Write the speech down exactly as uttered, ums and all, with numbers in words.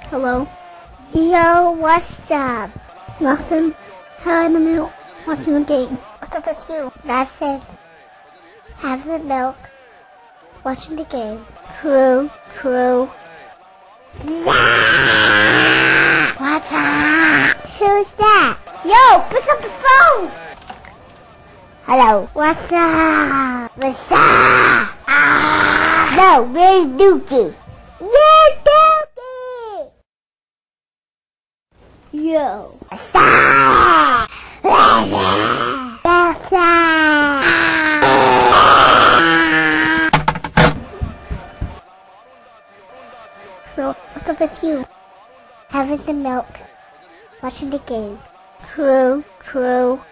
Hello. Yo, what's up? Nothing. Having the milk. Watching the game. What's up with you? That's it. Having the milk. Watching the game. True, true. What's up? Who's that? Yo, pick up the phone! Hello. What's up? What's up? Ah! No, where's Dookie? Where's Dookie? Yo. What's up? What's up? So, what's up with you? Having some milk. Watching the game. True, true.